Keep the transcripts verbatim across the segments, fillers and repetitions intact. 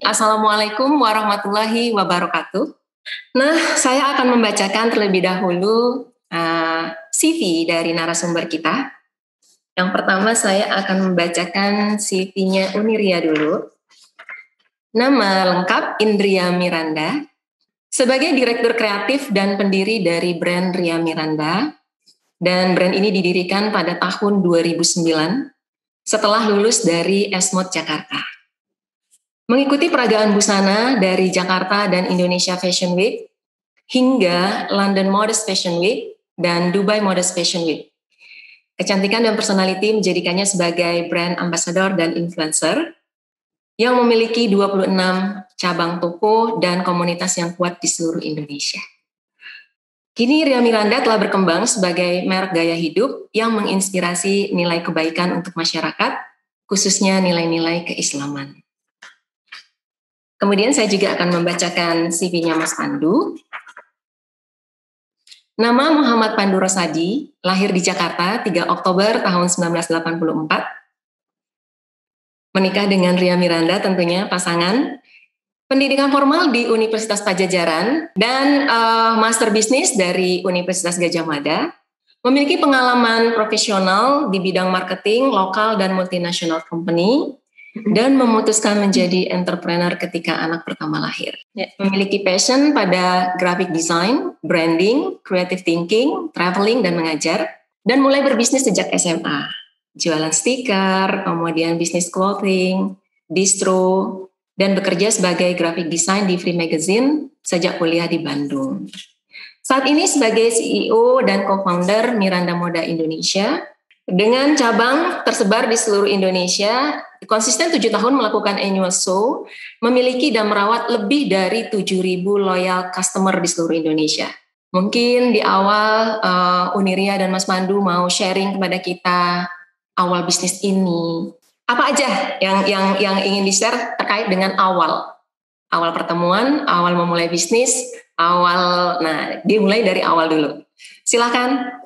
Assalamualaikum warahmatullahi wabarakatuh. Nah, saya akan membacakan terlebih dahulu uh, C V dari narasumber kita. Yang pertama saya akan membacakan C V-nya Uniria dulu. Nama lengkap Indria Miranda. Sebagai Direktur Kreatif dan pendiri dari brand Ria Miranda. Dan brand ini didirikan pada tahun dua ribu sembilan setelah lulus dari Esmod Jakarta. Mengikuti peragaan busana dari Jakarta dan Indonesia Fashion Week hingga London Modest Fashion Week dan Dubai Modest Fashion Week. Kecantikan dan personality menjadikannya sebagai brand ambassador dan influencer yang memiliki dua puluh enam cabang toko dan komunitas yang kuat di seluruh Indonesia. Kini Ria Miranda telah berkembang sebagai merek gaya hidup yang menginspirasi nilai kebaikan untuk masyarakat, khususnya nilai-nilai keislaman. Kemudian saya juga akan membacakan C V-nya Mas Pandu. Nama Muhammad Pandu Rosadi, lahir di Jakarta tiga Oktober tahun seribu sembilan ratus delapan puluh empat. Menikah dengan Ria Miranda tentunya pasangan. Pendidikan formal di Universitas Padjadjaran dan uh, master bisnis dari Universitas Gadjah Mada. Memiliki pengalaman profesional di bidang marketing, lokal dan multinational company. Dan memutuskan menjadi entrepreneur ketika anak pertama lahir. Yeah. Memiliki passion pada graphic design, branding, creative thinking, traveling, dan mengajar. Dan mulai berbisnis sejak S M A. Jualan stiker, kemudian bisnis clothing, distro, dan bekerja sebagai graphic design di Free Magazine sejak kuliah di Bandung. Saat ini sebagai C E O dan co-founder Miranda Moda Indonesia, dengan cabang tersebar di seluruh Indonesia, konsisten tujuh tahun melakukan annual show, memiliki dan merawat lebih dari tujuh ribu loyal customer di seluruh Indonesia. Mungkin di awal uh, Uniria dan Mas Pandu mau sharing kepada kita awal bisnis ini. Apa aja yang yang yang ingin di-share terkait dengan awal? Awal pertemuan, awal memulai bisnis, awal, nah dimulai dari awal dulu. Silakan.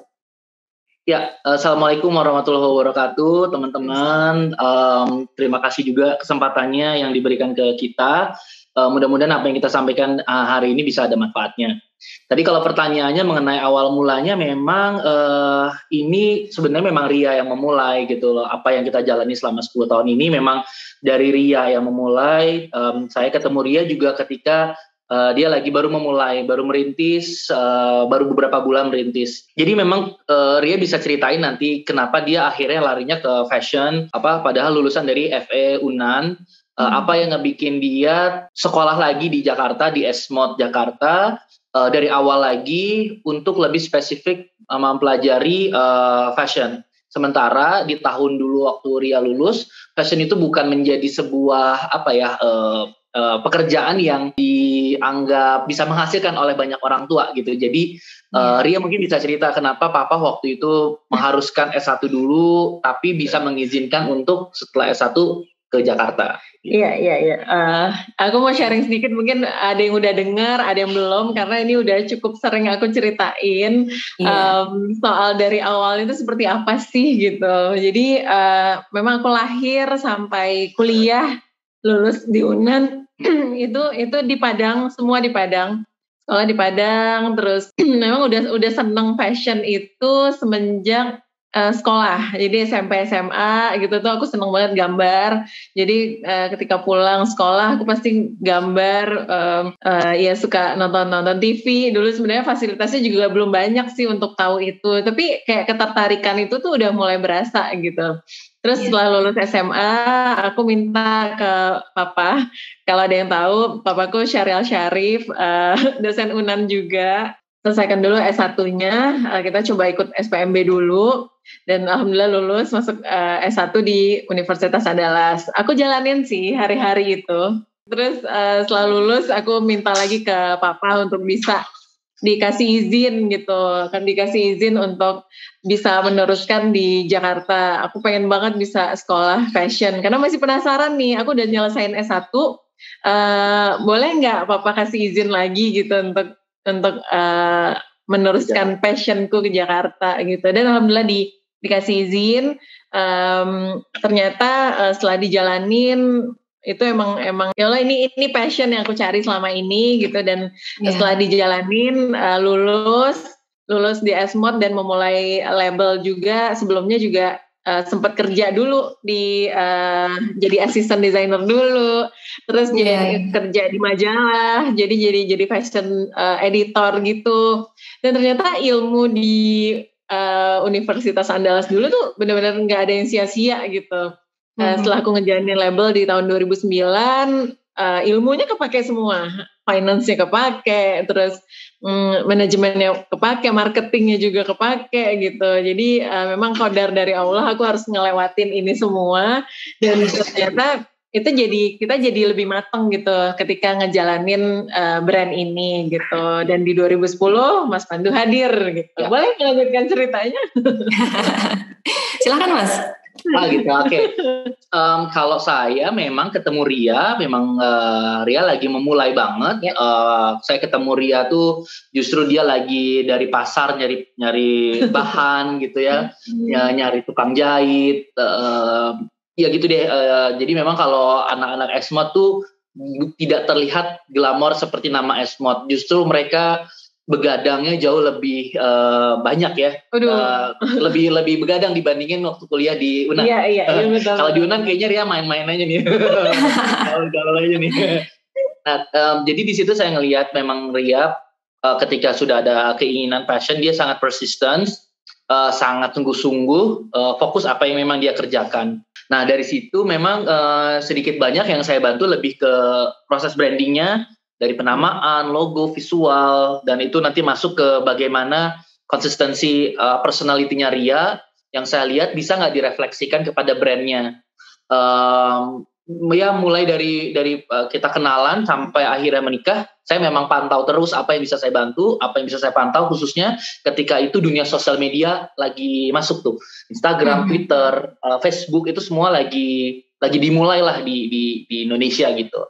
Ya, Assalamualaikum warahmatullahi wabarakatuh, teman-teman. Um, terima kasih juga kesempatannya yang diberikan ke kita. Uh, mudah-mudahan apa yang kita sampaikan uh, hari ini bisa ada manfaatnya. Tadi kalau pertanyaannya mengenai awal mulanya, memang uh, ini sebenarnya memang Ria yang memulai gitu loh. Apa yang kita jalani selama sepuluh tahun ini memang dari Ria yang memulai. Um, saya ketemu Ria juga ketika Uh, dia lagi baru memulai, baru merintis, uh, baru beberapa bulan merintis. Jadi memang uh, Ria bisa ceritain nanti kenapa dia akhirnya larinya ke fashion, apa padahal lulusan dari F E Unan, uh, hmm. apa yang ngebikin dia sekolah lagi di Jakarta, di Esmod Jakarta, uh, dari awal lagi untuk lebih spesifik uh, mempelajari uh, fashion. Sementara di tahun dulu waktu Ria lulus, fashion itu bukan menjadi sebuah apa ya uh, uh, pekerjaan yang dianggap bisa menghasilkan oleh banyak orang tua gitu. Jadi uh, Ria mungkin bisa cerita kenapa Papa waktu itu mengharuskan S satu dulu, tapi bisa mengizinkan untuk setelah S satu ke Jakarta. Iya, iya, iya. Uh, aku mau sharing sedikit, mungkin ada yang udah dengar, ada yang belum, karena ini udah cukup sering aku ceritain yeah. um, soal dari awal itu seperti apa sih gitu. Jadi uh, memang aku lahir sampai kuliah, lulus di Unan, itu itu di Padang, semua di Padang. Sekolah di Padang, terus memang udah udah seneng fashion itu semenjak Uh, sekolah. Jadi S M P S M A gitu tuh aku seneng banget gambar. Jadi uh, ketika pulang sekolah aku pasti gambar. Uh, uh, ya suka nonton-nonton T V. Dulu sebenarnya fasilitasnya juga belum banyak sih untuk tahu itu. Tapi kayak ketertarikan itu tuh udah mulai berasa gitu. Terus setelah lulus S M A aku minta ke papa. Kalau ada yang tahu, papaku Syarial Syarif, uh, dosen Unan juga. Selesaikan dulu S satu-nya, kita coba ikut S P M B dulu, dan alhamdulillah lulus masuk uh, S satu di Universitas Andalas. Aku jalanin sih hari-hari itu. Terus uh, setelah lulus aku minta lagi ke papa untuk bisa dikasih izin gitu, kan dikasih izin untuk bisa meneruskan di Jakarta. Aku pengen banget bisa sekolah fashion, karena masih penasaran nih, aku udah nyelesain S satu, uh, boleh nggak papa kasih izin lagi gitu untuk untuk uh, meneruskan passionku ke Jakarta gitu. Dan alhamdulillah di, dikasih izin. Um, ternyata uh, setelah dijalanin itu emang emang ya Allah ini ini passion yang aku cari selama ini gitu. Dan yeah. setelah dijalanin uh, lulus lulus di Esmod dan memulai label juga. Sebelumnya juga uh, sempat kerja dulu di uh, jadi asisten desainer dulu, terus yeah. jadi kerja di majalah, jadi jadi jadi fashion uh, editor gitu. Dan ternyata ilmu di uh, Universitas Andalas dulu tuh benar-benar nggak ada yang sia-sia gitu. Uh, mm-hmm. Setelah aku ngejalanin label di tahun dua ribu sembilan, uh, ilmunya kepake semua, finance-nya kepake, terus um, manajemennya kepake, marketingnya juga kepake gitu. Jadi uh, memang qadar dari Allah, aku harus ngelewatin ini semua, dan ternyata itu jadi kita jadi lebih matang gitu ketika ngejalanin uh, brand ini gitu. Dan di dua ribu sepuluh Mas Pandu hadir gitu. Ya. Boleh melanjutkan ceritanya? Silakan Mas. Ah gitu, oke. Okay. Um, kalau saya memang ketemu Ria, memang uh, Ria lagi memulai banget. Ya. Uh, saya ketemu Ria tuh justru dia lagi dari pasar nyari nyari bahan gitu ya, ya nyari tukang jahit. Uh, ya gitu deh. Uh, jadi memang kalau anak-anak Esmod tuh tidak terlihat glamor seperti nama Esmod. Justru mereka begadangnya jauh lebih uh, banyak ya, uh, lebih lebih begadang dibandingin waktu kuliah di U N A. Iya iya. iya Kalau di U N A kayaknya Ria main-main aja nih, gaul-gaul aja nih. Nah, um, jadi di situ saya ngelihat memang Ria uh, ketika sudah ada keinginan passion, dia sangat persistent, uh, sangat sungguh-sungguh, uh, fokus apa yang memang dia kerjakan. Nah dari situ memang uh, sedikit banyak yang saya bantu lebih ke proses brandingnya. Dari penamaan, logo, visual, dan itu nanti masuk ke bagaimana konsistensi uh, personality-nya Ria yang saya lihat bisa nggak direfleksikan kepada brandnya. Um, ya mulai dari dari uh, kita kenalan sampai akhirnya menikah, saya memang pantau terus apa yang bisa saya bantu, apa yang bisa saya pantau khususnya ketika itu dunia sosial media lagi masuk tuh, Instagram, hmm. Twitter, uh, Facebook itu semua lagi lagi dimulai lah di di, di Indonesia gitu.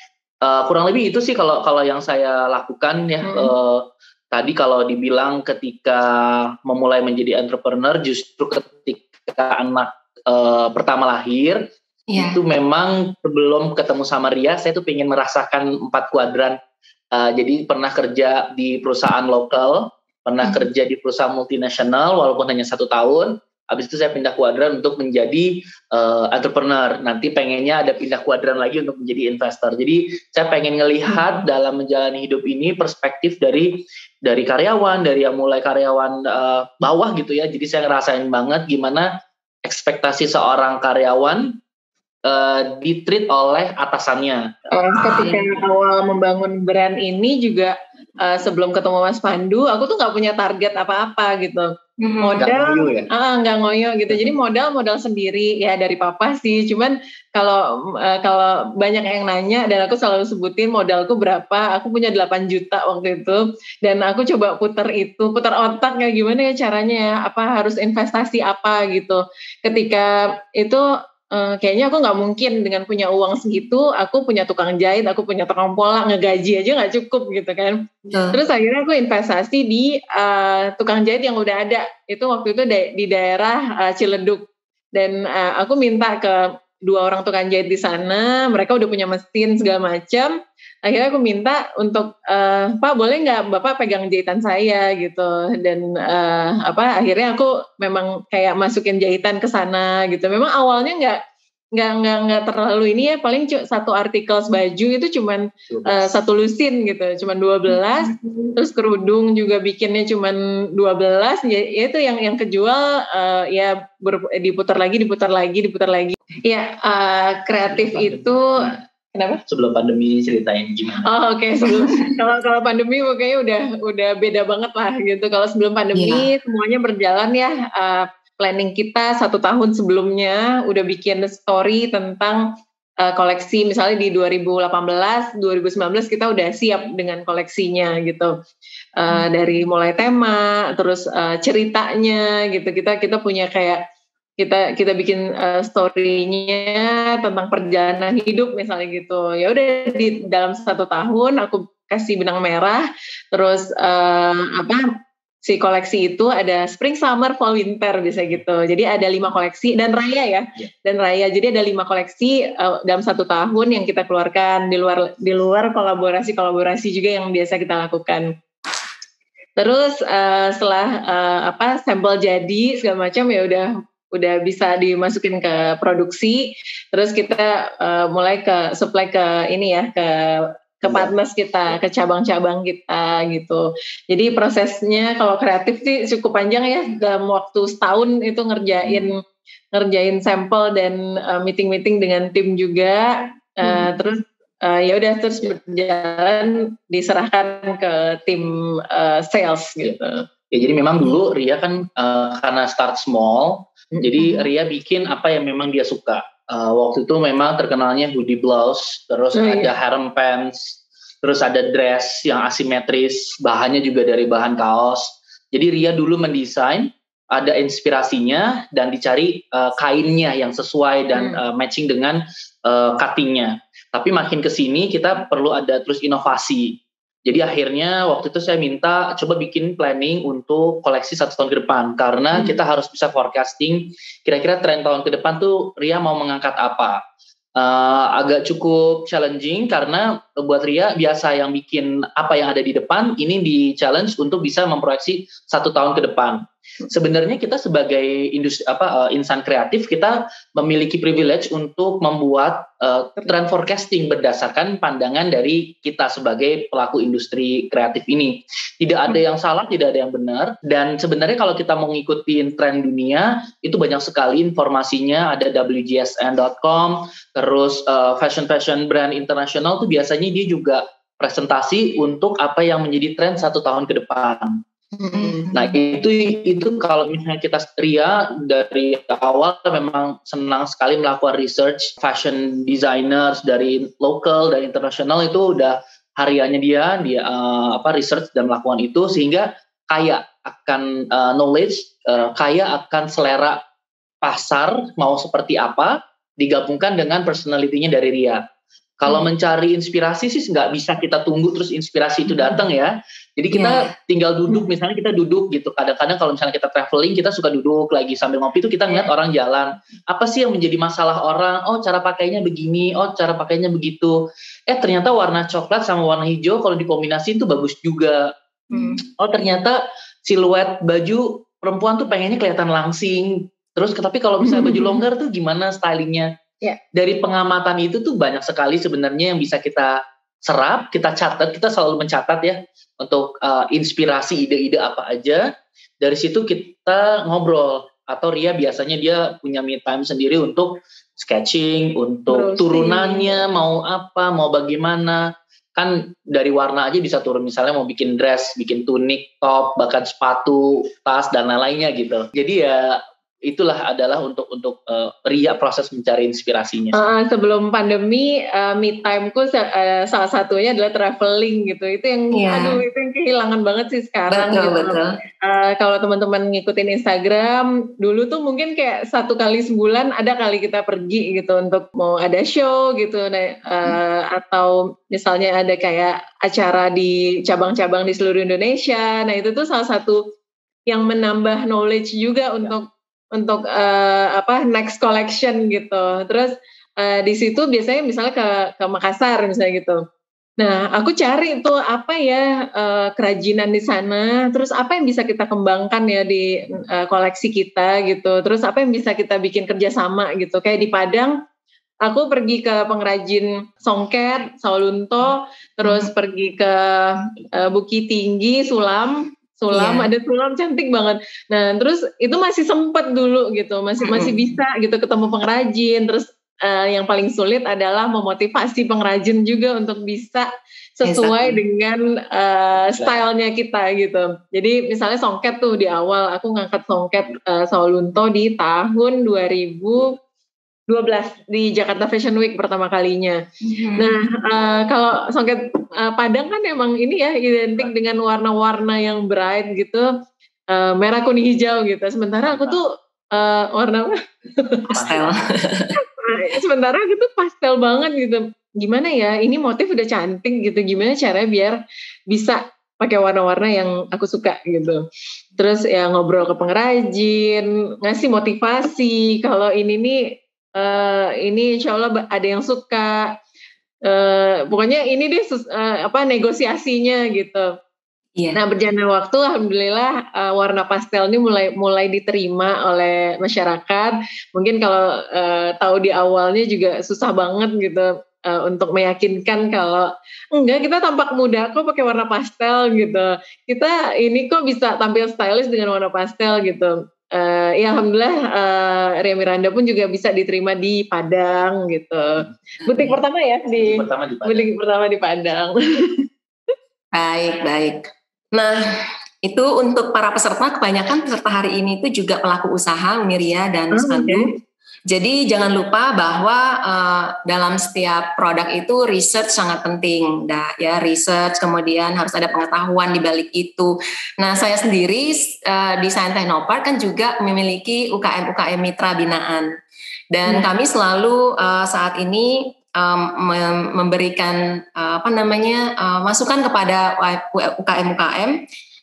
Uh, kurang lebih itu sih kalau kalau yang saya lakukan ya. Hmm. Uh, tadi kalau dibilang ketika memulai menjadi entrepreneur justru ketika anak uh, pertama lahir, yeah. itu memang sebelum ketemu sama Ria saya tuh pengen merasakan empat kuadran. Uh, jadi pernah kerja di perusahaan lokal, pernah hmm. kerja di perusahaan multinasional walaupun hanya satu tahun. Habis itu saya pindah kuadran untuk menjadi uh, entrepreneur. Nanti pengennya ada pindah kuadran lagi untuk menjadi investor. Jadi saya pengen ngelihat dalam menjalani hidup ini perspektif dari dari karyawan, dari yang mulai karyawan uh, bawah gitu ya. Jadi saya ngerasain banget gimana ekspektasi seorang karyawan uh, ditreat oleh atasannya. Oh, ketika awal membangun brand ini juga uh, sebelum ketemu Mas Pandu, aku tuh nggak punya target apa-apa gitu. Modal nggak ngoyo, ya? ah, nggak ngoyo gitu. Jadi modal modal sendiri ya dari papa sih. Cuman kalau uh, kalau banyak yang nanya dan aku selalu sebutin modalku berapa. Aku punya delapan juta waktu itu dan aku coba putar itu, putar otak kayak gimana ya caranya ya. Apa harus investasi apa gitu. Ketika itu Uh, kayaknya aku nggak mungkin dengan punya uang segitu, aku punya tukang jahit, aku punya tukang pola, ngegaji aja nggak cukup gitu kan. Hmm. Terus akhirnya aku investasi di uh, tukang jahit yang udah ada. Itu waktu itu da- di daerah uh, Ciledug. Dan uh, aku minta ke dua orang tukang jahit di sana, mereka udah punya mesin segala macam. Akhirnya aku minta untuk, uh, Pak boleh nggak Bapak pegang jahitan saya gitu. Dan uh, apa akhirnya aku memang kayak masukin jahitan ke sana gitu. Memang awalnya nggak nggak nggak nggak terlalu ini ya, paling c- satu artikel baju itu cuman uh, satu lusin gitu, cuman dua belas. Terus kerudung juga bikinnya cuman dua belas. Ya, ya itu yang yang kejual uh, ya ber, diputar lagi, diputar lagi, diputar lagi. Ya uh, kreatif itu. Kenapa? Sebelum pandemi ceritain gimana? Oh oke, okay. sebelum kalau kalau pandemi kayaknya udah udah beda banget lah gitu. Kalau sebelum pandemi yeah. semuanya berjalan ya. Uh, planning kita satu tahun sebelumnya udah bikin story tentang uh, koleksi. Misalnya di dua ribu delapan belas, dua ribu sembilan belas kita udah siap dengan koleksinya gitu. Uh, hmm. Dari mulai tema, terus uh, ceritanya gitu. Kita kita punya kayak kita kita bikin uh, story-nya tentang perjalanan hidup misalnya gitu. Ya udah di dalam satu tahun aku kasih benang merah, terus uh, apa si koleksi itu ada spring, summer, fall, winter bisa gitu. Jadi ada lima koleksi dan raya ya, yeah. dan raya. Jadi ada lima koleksi uh, dalam satu tahun yang kita keluarkan di luar di luar kolaborasi-kolaborasi juga yang biasa kita lakukan. Terus uh, setelah uh, apa sampel jadi segala macam ya udah udah bisa dimasukin ke produksi. Terus kita uh, mulai ke supply ke ini ya ke ke partners kita, ke cabang-cabang kita gitu. Jadi prosesnya kalau kreatif sih cukup panjang ya, dalam waktu setahun itu ngerjain ngerjain sampel dan uh, meeting-meeting dengan tim juga. Uh, hmm. Terus uh, ya udah terus berjalan diserahkan ke tim uh, sales gitu. Ya jadi memang dulu Ria kan uh, karena start small, hmm. jadi Ria bikin apa yang memang dia suka. Uh, waktu itu memang terkenalnya hoodie blouse, terus oh, ada iya. harem pants, terus ada dress yang asimetris, bahannya juga dari bahan kaos. Jadi Ria dulu mendesain, ada inspirasinya dan dicari uh, kainnya yang sesuai dan hmm. uh, matching dengan uh, cuttingnya. Tapi makin kesini kita perlu ada terus inovasi. Jadi akhirnya waktu itu saya minta coba bikin planning untuk koleksi satu tahun ke depan. Karena hmm. kita harus bisa forecasting kira-kira tren tahun ke depan tuh Ria mau mengangkat apa. Uh, agak cukup challenging karena buat Ria biasa yang bikin apa yang ada di depan, ini di challenge untuk bisa memproyeksi satu tahun ke depan. Sebenarnya kita sebagai industri apa uh, insan kreatif kita memiliki privilege untuk membuat uh, trend forecasting berdasarkan pandangan dari kita sebagai pelaku industri kreatif ini. Tidak ada yang salah, tidak ada yang benar. Dan sebenarnya kalau kita mau ngikutin tren dunia itu banyak sekali informasinya. Ada W G S N dot com, terus uh, fashion fashion brand internasional tuh biasanya dia juga presentasi untuk apa yang menjadi tren satu tahun ke depan. Hmm. Nah itu itu kalau misalnya kita Ria dari awal memang senang sekali melakukan research fashion designers dari lokal dan internasional, itu udah hariannya dia dia uh, apa research dan melakukan itu sehingga kaya akan uh, knowledge, uh, kaya akan selera pasar mau seperti apa digabungkan dengan personality-nya dari Ria. Kalau hmm. mencari inspirasi sih nggak bisa kita tunggu terus inspirasi itu datang ya. Jadi kita yeah. tinggal duduk, misalnya kita duduk gitu. Kadang-kadang kalau misalnya kita traveling, kita suka duduk lagi sambil ngopi itu kita ngeliat orang jalan. Apa sih yang menjadi masalah orang? Oh cara pakainya begini, oh cara pakainya begitu. Eh ternyata warna coklat sama warna hijau kalau dikombinasi itu bagus juga. Hmm. Oh ternyata siluet baju perempuan tuh pengennya kelihatan langsing. Terus tapi kalau misalnya baju longgar tuh gimana stylingnya? Yeah. Dari pengamatan itu tuh banyak sekali sebenarnya yang bisa kita serap, kita catat, kita selalu mencatat ya untuk uh, inspirasi ide-ide apa aja. Dari situ kita ngobrol, atau Ria biasanya dia punya me time sendiri untuk sketching, untuk Browsing. Turunannya mau apa, mau bagaimana. Kan dari warna aja bisa turun, misalnya mau bikin dress, bikin tunik, top, bahkan sepatu, tas dan lain-lainnya gitu. Jadi ya itulah adalah untuk untuk uh, Ria proses mencari inspirasinya. Uh, sebelum pandemi, uh, me time-ku uh, salah satunya adalah traveling gitu. Itu yang, yeah. aduh itu yang kehilangan banget sih sekarang. Betul, gitu. betul. Uh, kalau teman-teman ngikutin Instagram, dulu tuh mungkin kayak satu kali sebulan ada kali kita pergi gitu untuk mau ada show gitu, uh, hmm. atau misalnya ada kayak acara di cabang-cabang di seluruh Indonesia. Nah itu tuh salah satu yang menambah knowledge juga untuk untuk uh, apa next collection gitu. Terus uh, di situ biasanya misalnya ke ke Makassar misalnya gitu. Nah, aku cari tuh apa ya uh, kerajinan di sana. Terus apa yang bisa kita kembangkan ya di uh, koleksi kita gitu. Terus apa yang bisa kita bikin kerjasama gitu. Kayak di Padang, aku pergi ke pengrajin songket, sawalunto, terus hmm. pergi ke uh, Bukit Tinggi, Sulam. Sulam, yeah. ada sulam cantik banget. Nah, terus itu masih sempet dulu gitu, masih masih bisa gitu ketemu pengrajin. Terus uh, yang paling sulit adalah memotivasi pengrajin juga untuk bisa sesuai yes, dengan uh, stylenya kita gitu. Jadi misalnya songket tuh di awal aku ngangkat songket uh, sawalunto di tahun dua ribu dua belas di Jakarta Fashion Week pertama kalinya. Mm-hmm. Nah, uh, kalau songket uh, Padang kan emang ini ya identik dengan warna-warna yang bright gitu, uh, merah kuning hijau gitu. Sementara aku tuh uh, warna pastel. Sementara aku tuh pastel banget gitu. Gimana ya? Ini motif udah cantik gitu. Gimana caranya biar bisa pakai warna-warna yang aku suka gitu. Terus ya ngobrol ke pengrajin, ngasih motivasi kalau ini nih uh, ini insya Allah ada yang suka. Uh, pokoknya ini deh uh, apa negosiasinya gitu. Yeah. Nah berjalannya waktu, alhamdulillah uh, warna pastel ini mulai mulai diterima oleh masyarakat. Mungkin kalau uh, tahu di awalnya juga susah banget gitu uh, untuk meyakinkan kalau enggak, kita tampak muda kok pakai warna pastel gitu. Kita ini kok bisa tampil stylish dengan warna pastel gitu. Uh, ya alhamdulillah uh, Ria Miranda pun juga bisa diterima di Padang gitu. Butik pertama ya di, butik pertama di Padang. Butik pertama di Padang. Baik, baik. Nah, itu untuk para peserta, kebanyakan peserta hari ini itu juga pelaku usaha, Ria dan Mas Pandu. Oh, okay. Jadi jangan lupa bahwa uh, dalam setiap produk itu research sangat penting, dah ya research, kemudian harus ada pengetahuan di balik itu. Nah, saya sendiri uh, di Sains Technopark kan juga memiliki U K M U K M mitra binaan, dan hmm. kami selalu uh, saat ini um, memberikan uh, apa namanya uh, masukan kepada U K M U K M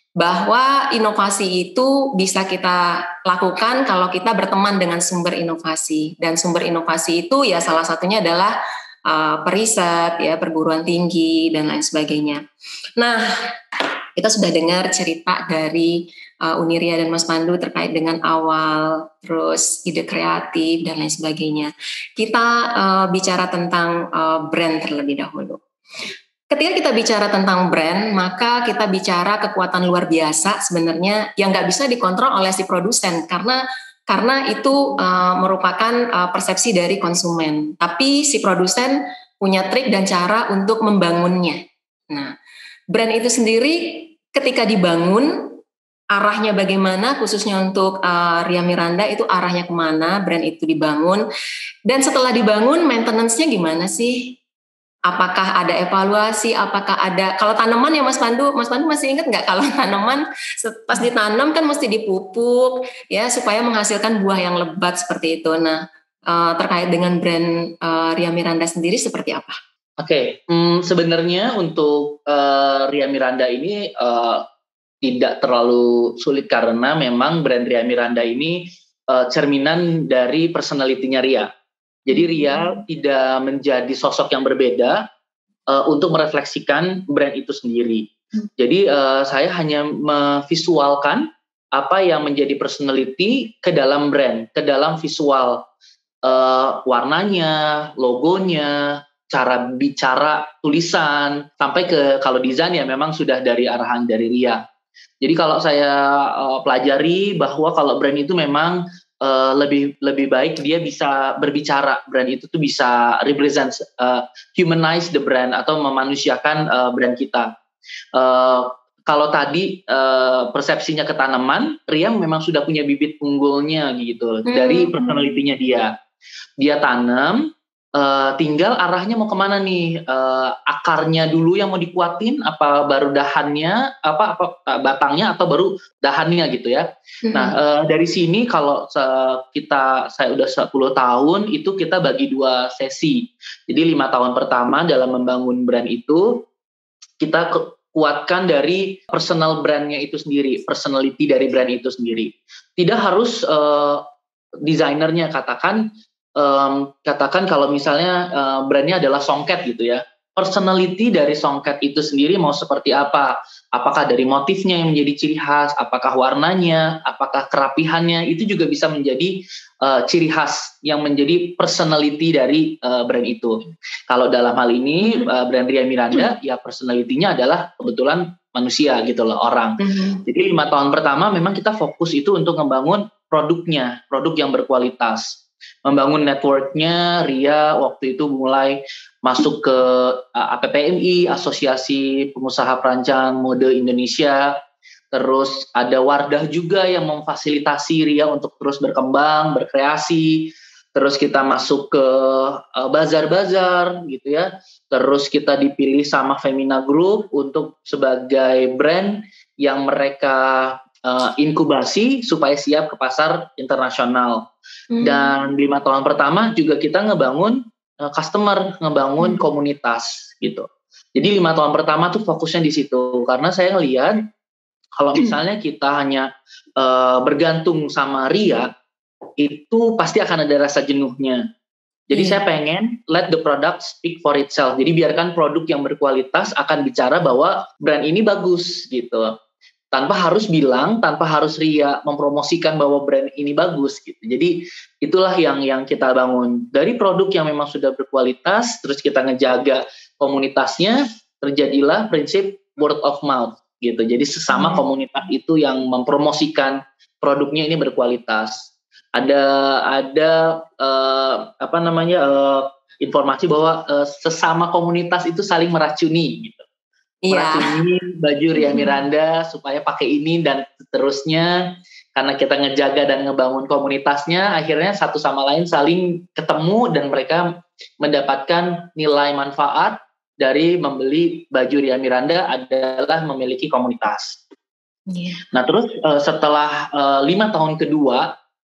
bahwa inovasi itu bisa kita lakukan kalau kita berteman dengan sumber inovasi, dan sumber inovasi itu ya salah satunya adalah uh, periset, ya perguruan tinggi dan lain sebagainya. Nah, kita sudah dengar cerita dari uh, Uniria dan Mas Pandu terkait dengan awal, terus ide kreatif dan lain sebagainya. Kita uh, bicara tentang uh, brand terlebih dahulu. Ketika kita bicara tentang brand, maka kita bicara kekuatan luar biasa sebenarnya yang nggak bisa dikontrol oleh si produsen, karena karena itu uh, merupakan uh, persepsi dari konsumen. Tapi si produsen punya trik dan cara untuk membangunnya. Nah, brand itu sendiri ketika dibangun, arahnya bagaimana, khususnya untuk uh, Ria Miranda itu arahnya kemana, brand itu dibangun, dan setelah dibangun maintenance-nya gimana sih? Apakah ada evaluasi, apakah ada, kalau tanaman ya Mas Pandu, Mas Pandu masih ingat nggak kalau tanaman pas ditanam kan mesti dipupuk ya supaya menghasilkan buah yang lebat seperti itu. Nah, uh, terkait dengan brand uh, Ria Miranda sendiri seperti apa? Oke, okay. hmm, sebenarnya untuk uh, Ria Miranda ini uh, tidak terlalu sulit karena memang brand Ria Miranda ini uh, cerminan dari personality-nya Ria. Jadi Ria tidak menjadi sosok yang berbeda uh, untuk merefleksikan brand itu sendiri. Jadi uh, saya hanya memvisualkan apa yang menjadi personality ke dalam brand, ke dalam visual, uh, warnanya, logonya, cara bicara, tulisan, sampai ke kalau desain ya memang sudah dari arahan dari Ria. Jadi kalau saya uh, pelajari bahwa kalau brand itu memang Uh, lebih lebih baik dia bisa berbicara, brand itu tuh bisa represent, uh, humanize the brand atau memanusiakan uh, brand kita. Uh, kalau tadi uh, persepsinya ke tanaman, Ria memang sudah punya bibit unggulnya gitu hmm. dari personality-nya dia. Dia tanam, uh, tinggal arahnya mau kemana nih? Uh, akarnya dulu yang mau dikuatin, apa baru dahannya, apa apa batangnya atau baru dahannya gitu ya. Mm-hmm. Nah uh, dari sini kalau uh, kita saya udah sepuluh tahun itu kita bagi dua sesi. Jadi lima tahun pertama dalam membangun brand itu kita ke- kuatkan dari personal brandnya itu sendiri, personality dari brand itu sendiri. Tidak harus uh, desainernya, katakan um, katakan kalau misalnya uh, brandnya adalah songket gitu ya. Personality dari songket itu sendiri mau seperti apa? Apakah dari motifnya yang menjadi ciri khas? Apakah warnanya? Apakah kerapihannya? Itu juga bisa menjadi uh, ciri khas yang menjadi personality dari uh, brand itu. Kalau dalam hal ini uh, brand Ria Miranda, ya personality-nya adalah kebetulan manusia gitu loh, orang. Mm-hmm. Jadi lima tahun pertama memang kita fokus itu untuk membangun produknya, produk yang berkualitas. Membangun networknya, Ria waktu itu mulai masuk ke A P P M I, Asosiasi Pengusaha Perancang Mode Indonesia. Terus ada Wardah juga yang memfasilitasi Ria untuk terus berkembang, berkreasi. Terus kita masuk ke uh, bazar-bazar gitu ya. Terus kita dipilih sama Femina Group untuk sebagai brand yang mereka uh, inkubasi supaya siap ke pasar internasional. Hmm. Dan lima tahun pertama juga kita ngebangun uh, customer, ngebangun hmm. komunitas gitu. Jadi lima tahun pertama tuh fokusnya di situ, karena saya ngelihat kalau misalnya kita hanya uh, bergantung sama ria, itu pasti akan ada rasa jenuhnya. Jadi yeah. saya pengen let the product speak for itself. Jadi biarkan produk yang berkualitas akan bicara bahwa brand ini bagus gitu. Tanpa harus bilang, tanpa harus ria mempromosikan bahwa brand ini bagus gitu. Jadi itulah yang yang kita bangun. Dari produk yang memang sudah berkualitas, terus kita ngejaga komunitasnya, terjadilah prinsip word of mouth gitu. Jadi sesama hmm. komunitas itu yang mempromosikan produknya ini berkualitas. Ada ada uh, apa namanya uh, informasi bahwa uh, sesama komunitas itu saling meracuni gitu. Meracuni baju Ria Miranda supaya pakai ini dan seterusnya, karena kita ngejaga dan ngebangun komunitasnya, akhirnya satu sama lain saling ketemu dan mereka mendapatkan nilai manfaat dari membeli baju Ria Miranda adalah memiliki komunitas. Yeah. Nah terus uh, setelah uh, lima tahun kedua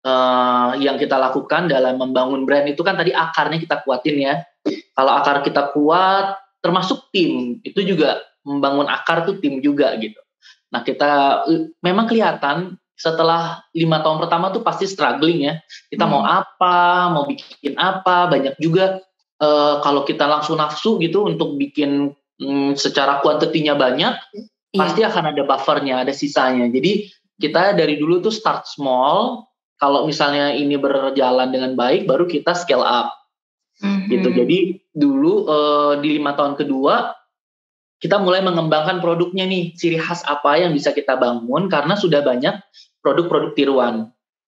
uh, yang kita lakukan dalam membangun brand itu kan tadi akarnya kita kuatin ya. Kalau akar kita kuat, termasuk tim itu juga membangun akar tuh tim juga gitu. Nah kita memang kelihatan setelah lima tahun pertama tuh pasti struggling ya. Kita hmm. mau apa, mau bikin apa, banyak juga uh, kalau kita langsung nafsu gitu untuk bikin um, secara kuantitinya banyak, yeah. pasti akan ada buffernya, ada sisanya. Jadi kita dari dulu tuh start small. Kalau misalnya ini berjalan dengan baik, baru kita scale up. Mm-hmm. Gitu. Jadi dulu uh, di lima tahun kedua kita mulai mengembangkan produknya nih, ciri khas apa yang bisa kita bangun karena sudah banyak produk-produk tiruan.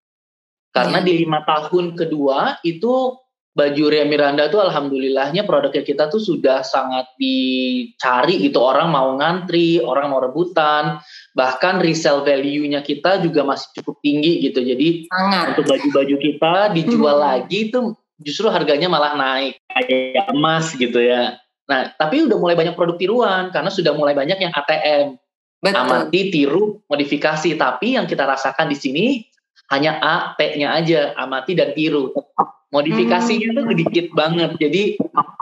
Karena yeah. di lima tahun kedua itu baju Ria Miranda tuh alhamdulillahnya produknya kita tuh sudah sangat dicari gitu, orang mau ngantri, orang mau rebutan, bahkan resale value-nya kita juga masih cukup tinggi gitu. Jadi sangat. Untuk baju-baju kita dijual hmm. lagi itu justru harganya malah naik kayak emas gitu ya. Nah, tapi udah mulai banyak produk tiruan karena sudah mulai banyak yang A T M. Betul. Amati, tiru, modifikasi. Tapi yang kita rasakan di sini hanya A, P-nya aja, amati dan tiru. Modifikasinya hmm. tuh sedikit banget. Jadi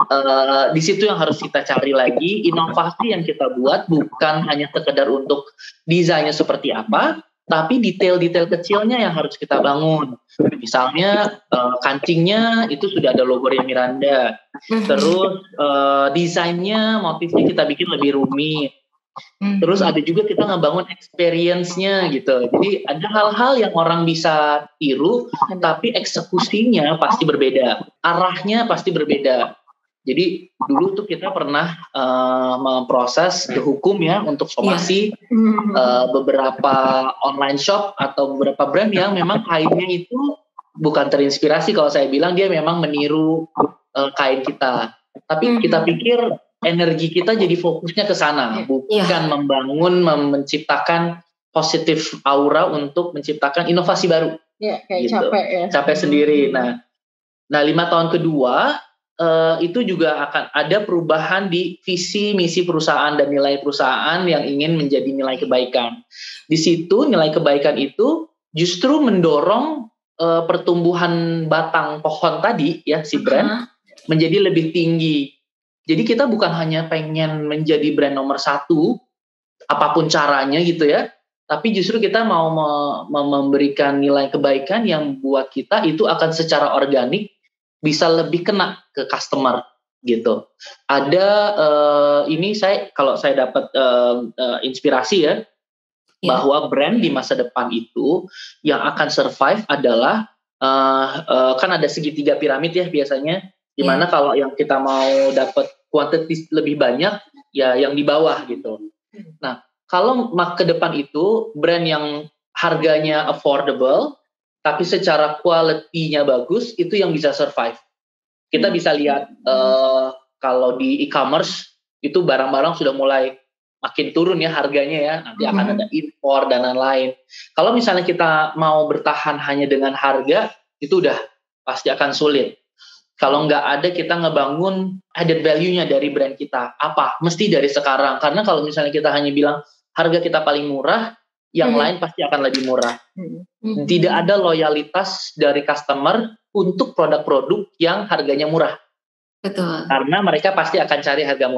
uh, di situ yang harus kita cari lagi. Inovasi yang kita buat bukan hanya sekedar untuk desainnya seperti apa, tapi detail-detail kecilnya yang harus kita bangun. Misalnya uh, kancingnya itu sudah ada logo Ria Miranda. Terus uh, desainnya, motifnya kita bikin lebih rumit. Terus ada juga kita ngebangun experience-nya gitu. Jadi ada hal-hal yang orang bisa tiru, tapi eksekusinya pasti berbeda. Arahnya pasti berbeda. Jadi dulu tuh kita pernah uh, memproses ke hukum ya untuk somasi yeah. uh, beberapa online shop atau beberapa brand yang memang kainnya itu bukan terinspirasi, kalau saya bilang dia memang meniru uh, kain kita. Tapi mm-hmm. kita pikir energi kita jadi fokusnya ke sana, bukan yeah. membangun, mem- menciptakan positif aura untuk menciptakan inovasi baru. Yeah, kayak gitu. capek ya. Capek sendiri. Nah, nah lima tahun kedua Uh, itu juga akan ada perubahan di visi misi perusahaan dan nilai perusahaan yang ingin menjadi nilai kebaikan. Di situ nilai kebaikan itu justru mendorong uh, pertumbuhan batang pohon tadi ya si brand uh-huh. menjadi lebih tinggi. Jadi kita bukan hanya pengen menjadi brand nomor satu apapun caranya gitu ya, tapi justru kita mau me- memberikan nilai kebaikan yang buat kita itu akan secara organik bisa lebih kena ke customer gitu. Ada uh, ini saya kalau saya dapat uh, uh, inspirasi ya, yeah. bahwa brand di masa depan itu yang akan survive adalah uh, uh, kan ada segitiga piramid ya biasanya, dimana yeah. kalau yang kita mau dapat kuantitas lebih banyak ya yang di bawah gitu. Nah kalau ke depan itu brand yang harganya affordable tapi secara quality-nya bagus, itu yang bisa survive. Kita bisa lihat uh, kalau di e-commerce itu barang-barang sudah mulai makin turun ya harganya ya, nanti akan mm-hmm. ada impor dan lain-lain. Kalau misalnya kita mau bertahan hanya dengan harga, itu udah pasti akan sulit. Kalau nggak ada kita ngebangun added value-nya dari brand kita, apa? Mesti dari sekarang, karena kalau misalnya kita hanya bilang harga kita paling murah, yang hmm. lain pasti akan lebih murah. Hmm. Tidak ada loyalitas dari customer untuk produk-produk yang harganya murah. Betul. Karena mereka pasti akan cari harga murah.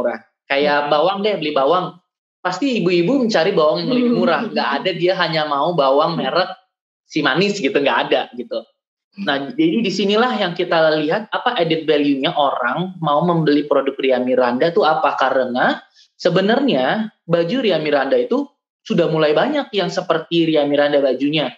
Kayak bawang deh, beli bawang. Pasti ibu-ibu mencari bawang yang lebih murah. Nggak ada dia hanya mau bawang merek si manis gitu, nggak ada gitu. Nah, jadi disinilah yang kita lihat apa added value-nya orang mau membeli produk Ria Miranda itu apa. Karena sebenarnya baju Ria Miranda itu sudah mulai banyak yang seperti Ria Miranda bajunya.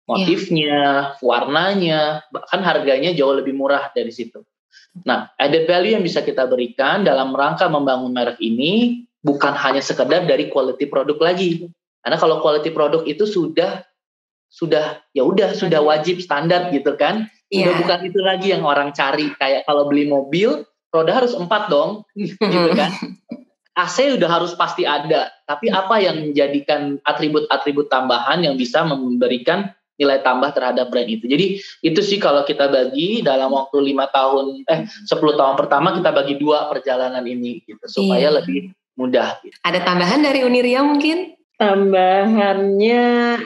Motifnya, yeah. warnanya, bahkan harganya jauh lebih murah dari situ. Nah, added value yang bisa kita berikan dalam rangka membangun merek ini bukan hanya sekedar dari quality produk lagi. Karena kalau quality produk itu sudah sudah ya udah sudah wajib standar gitu kan. Sudah yeah. bukan itu lagi yang orang cari. Kayak kalau beli mobil, roda harus empat dong, gitu kan. A C udah harus pasti ada. Tapi apa yang menjadikan atribut-atribut tambahan yang bisa memberikan nilai tambah terhadap brand itu. Jadi itu sih kalau kita bagi dalam waktu lima tahun, eh sepuluh tahun pertama kita bagi dua perjalanan ini gitu supaya iya. lebih mudah. Gitu. Ada tambahan dari Uniria mungkin? Tambahannya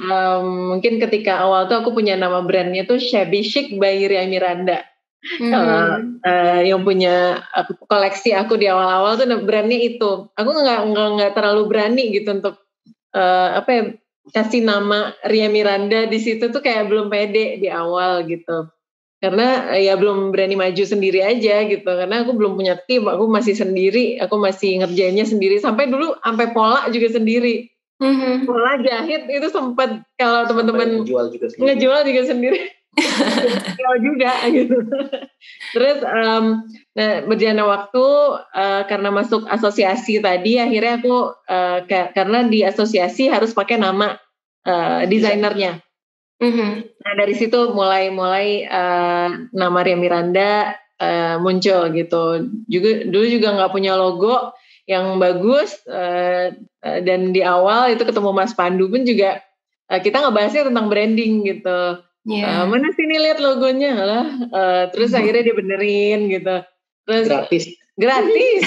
um, mungkin ketika awal tuh aku punya nama brandnya tuh Shabby Chic by Ria Miranda. Mm-hmm. uh, uh, yang punya uh, koleksi aku di awal-awal tuh brandnya itu. Aku nggak nggak nggak terlalu berani gitu untuk uh, apa ya kasih nama Ria Miranda di situ tuh kayak belum pede di awal gitu. Karena ya belum berani maju sendiri aja gitu. Karena aku belum punya tim, aku masih sendiri, aku masih ngerjainnya sendiri. Sampai dulu sampai pola juga sendiri. Mm-hmm. Pola jahit itu sempat kalau teman-teman ngejual juga sendiri. Ngejual juga sendiri. Ngejual juga gitu. Terus um, nah, berjalannya waktu uh, karena masuk asosiasi tadi akhirnya aku uh, ke, karena di asosiasi harus pakai nama uh, desainernya. Mm-hmm. Nah dari situ mulai mulai uh, nama Ria Miranda uh, muncul gitu. Juga dulu juga nggak punya logo yang bagus uh, uh, dan di awal itu ketemu Mas Pandu pun juga uh, kita ngebahasnya tentang branding gitu. Yeah. Uh, mana sih nih lihat logonya lah, uh, terus mm-hmm. akhirnya dia benerin gitu. Terus gratis, gratis.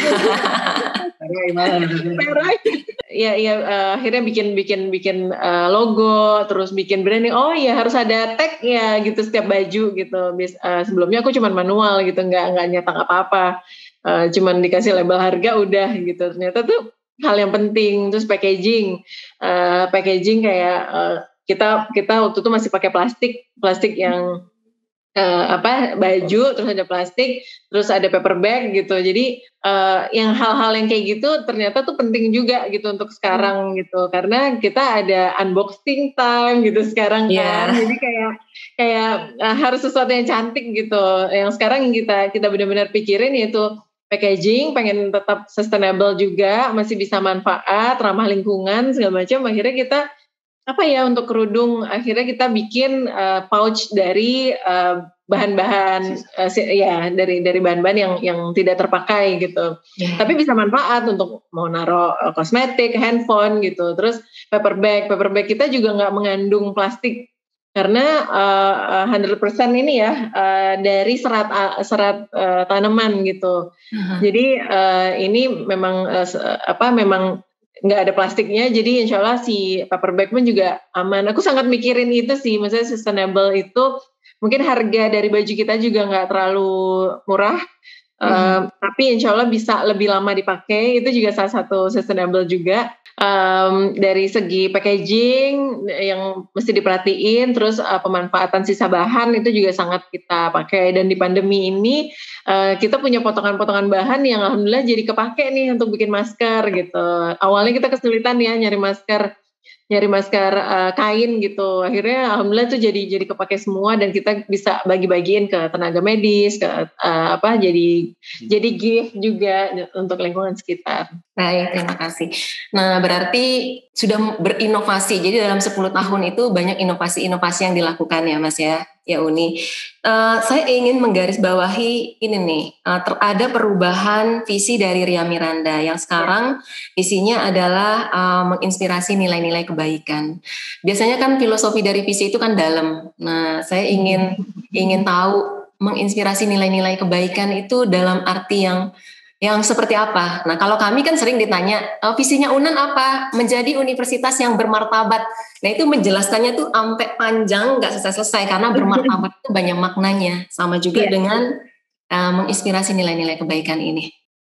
Ya, ya uh, akhirnya bikin bikin bikin uh, logo, terus bikin branding. Oh iya harus ada tag ya gitu setiap baju gitu. Bis, uh, sebelumnya aku cuma manual gitu, nggak nggak nyetak apa-apa, uh, cuman dikasih label harga udah gitu. Ternyata tuh hal yang penting. Terus packaging, uh, packaging kayak uh, kita kita waktu itu masih pakai plastik plastik yang uh, apa baju, terus ada plastik, terus ada paper bag gitu. Jadi uh, yang hal-hal yang kayak gitu ternyata tuh penting juga gitu untuk sekarang gitu, karena kita ada unboxing time gitu sekarang yeah. kan. Jadi kayak kayak uh, harus sesuatu yang cantik gitu. Yang sekarang yang kita kita benar-benar pikirin yaitu packaging, pengen tetap sustainable juga, masih bisa manfaat, ramah lingkungan segala macam. Akhirnya kita apa ya untuk kerudung akhirnya kita bikin uh, pouch dari uh, bahan-bahan uh, ya dari dari bahan-bahan yang yang tidak terpakai gitu, yeah. tapi bisa manfaat untuk mau naruh uh, kosmetik, handphone gitu. Terus paper bag, paper bag kita juga nggak mengandung plastik karena uh, one hundred percent ini ya uh, dari serat uh, serat uh, tanaman gitu. Uh-huh. Jadi uh, ini memang uh, apa memang nggak ada plastiknya, jadi insya Allah si paper bag pun juga aman. Aku sangat mikirin itu sih, maksudnya sustainable itu mungkin harga dari baju kita juga nggak terlalu murah, hmm. uh, tapi insya Allah bisa lebih lama dipakai, itu juga salah satu sustainable juga. Um, dari segi packaging yang mesti diperhatiin, terus uh, pemanfaatan sisa bahan itu juga sangat kita pakai. Dan di pandemi ini uh, kita punya potongan-potongan bahan yang alhamdulillah jadi kepake nih untuk bikin masker gitu. Awalnya kita kesulitan ya nyari masker, nyari masker uh, kain gitu. Akhirnya alhamdulillah itu jadi jadi kepake semua dan kita bisa bagi-bagiin ke tenaga medis, ke uh, apa jadi hmm. jadi gift juga untuk lingkungan sekitar. Baik, terima kasih. Nah, berarti sudah berinovasi. Jadi dalam sepuluh tahun itu banyak inovasi-inovasi yang dilakukan ya, Mas ya. Ya Uni, uh, saya ingin menggarisbawahi ini nih, uh, ter- ada perubahan visi dari Ria Miranda yang sekarang visinya adalah uh, menginspirasi nilai-nilai kebaikan. Biasanya kan filosofi dari visi itu kan dalam. Nah, saya ingin ingin tahu menginspirasi nilai-nilai kebaikan itu dalam arti yang yang seperti apa? Nah, kalau kami kan sering ditanya, e, visinya U N A N apa? Menjadi universitas yang bermartabat. Nah, itu menjelaskannya tuh sampai panjang, nggak selesai-selesai, karena bermartabat itu banyak maknanya. Sama juga yeah. dengan uh, menginspirasi nilai-nilai kebaikan ini.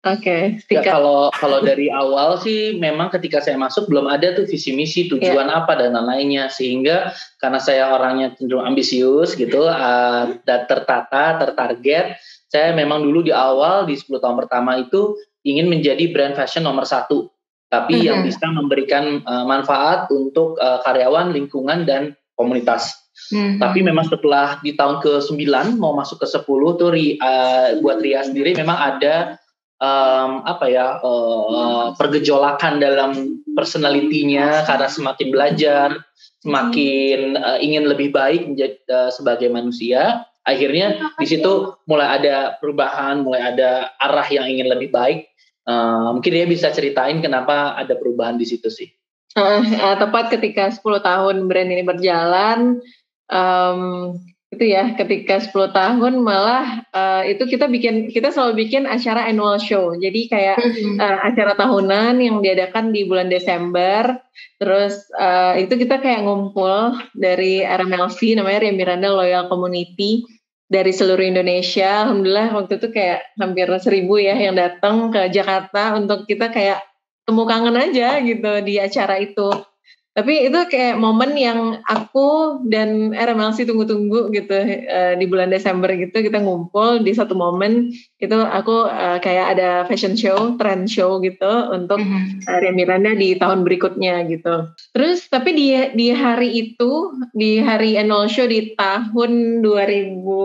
Oke, okay, ya, kalau kalau dari awal sih memang ketika saya masuk belum ada tuh visi misi tujuan yeah. apa dan lain-lainnya, sehingga karena saya orangnya cenderung ambisius gitu, uh, dan tertata, tertarget, saya memang dulu di awal di sepuluh tahun pertama itu ingin menjadi brand fashion nomor satu, tapi mm-hmm. yang bisa memberikan uh, manfaat untuk uh, karyawan, lingkungan dan komunitas. Mm-hmm. Tapi memang setelah di tahun ke sembilan mau masuk ke sepuluh tuh uh, buat Ria sendiri memang ada Um, apa ya uh, pergejolakan dalam personalitinya karena semakin belajar, semakin uh, ingin lebih baik menjadi uh, sebagai manusia. Akhirnya di situ mulai ada perubahan, mulai ada arah yang ingin lebih baik. Uh, mungkin dia bisa ceritain kenapa ada perubahan di situ sih. Uh, uh, tepat ketika sepuluh tahun brand ini berjalan. Um, itu ya ketika sepuluh tahun malah uh, itu kita bikin kita selalu bikin acara annual show, jadi kayak mm-hmm. uh, acara tahunan yang diadakan di bulan Desember. Terus uh, itu kita kayak ngumpul dari R M L C, namanya Ria Miranda Loyal Community, dari seluruh Indonesia. Alhamdulillah waktu itu kayak hampir seribu ya yang datang ke Jakarta untuk kita kayak temu kangen aja gitu di acara itu. Tapi itu kayak momen yang aku dan R M L C tunggu-tunggu gitu, uh, di bulan Desember gitu kita ngumpul di satu momen itu. Aku uh, kayak ada fashion show, trend show gitu untuk mm-hmm. uh, Ria Miranda di tahun berikutnya gitu. Terus tapi di di hari itu, di hari annual show di tahun dua ribu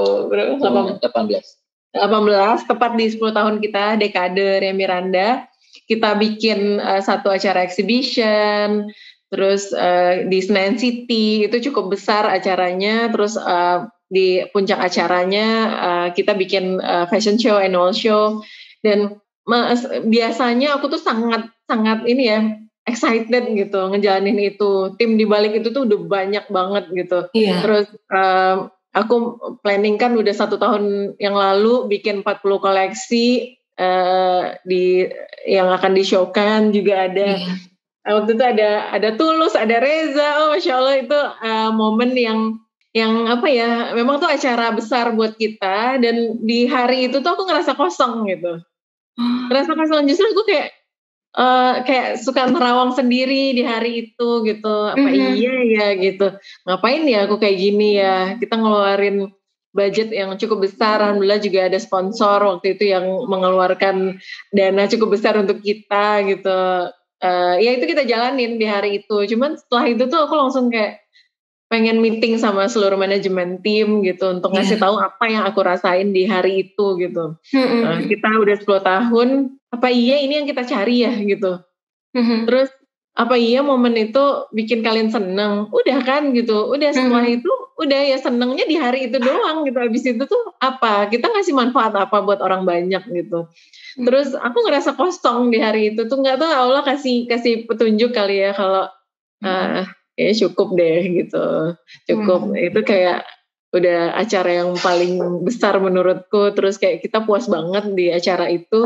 delapan belas tepat di sepuluh tahun kita dekade Ria Miranda, kita bikin uh, satu acara exhibition. Terus uh, di Senayan City itu cukup besar acaranya. Terus uh, di puncak acaranya uh, kita bikin uh, fashion show, annual show. Dan mas, biasanya aku tuh sangat sangat ini ya excited gitu ngejalanin itu. Tim di balik itu tuh udah banyak banget gitu. Iya. Terus uh, aku planning kan udah satu tahun yang lalu bikin empat puluh koleksi uh, di yang akan di-showkan juga ada. Iya. Waktu itu ada ada Tulus, ada Reza. Oh masya Allah, itu uh, momen yang yang apa ya, memang tuh acara besar buat kita. Dan di hari itu tuh aku ngerasa kosong gitu, ngerasa kosong. Justru aku kayak uh, kayak suka merawang sendiri di hari itu gitu. Apa mm-hmm. iya ya gitu, ngapain ya aku kayak gini ya. Kita ngeluarin budget yang cukup besar, alhamdulillah juga ada sponsor waktu itu yang mengeluarkan dana cukup besar untuk kita gitu. Uh, ya itu kita jalanin di hari itu. Cuman setelah itu tuh aku langsung kayak pengen meeting sama seluruh manajemen tim gitu untuk ngasih yeah. tahu apa yang aku rasain di hari itu gitu. Mm-hmm. Uh, kita udah sepuluh tahun, apa iya ini yang kita cari ya gitu. Mm-hmm. Terus apa iya momen itu bikin kalian seneng? Udah kan gitu. Udah setelah mm-hmm. itu udah ya senengnya di hari itu doang gitu. Habis itu tuh apa? Kita ngasih manfaat apa buat orang banyak gitu. Terus aku ngerasa kosong di hari itu tuh, nggak tahu Allah kasih kasih petunjuk kali ya kalau uh, ya cukup deh gitu, cukup. Hmm. Itu kayak udah acara yang paling besar menurutku. Terus kayak kita puas banget di acara itu.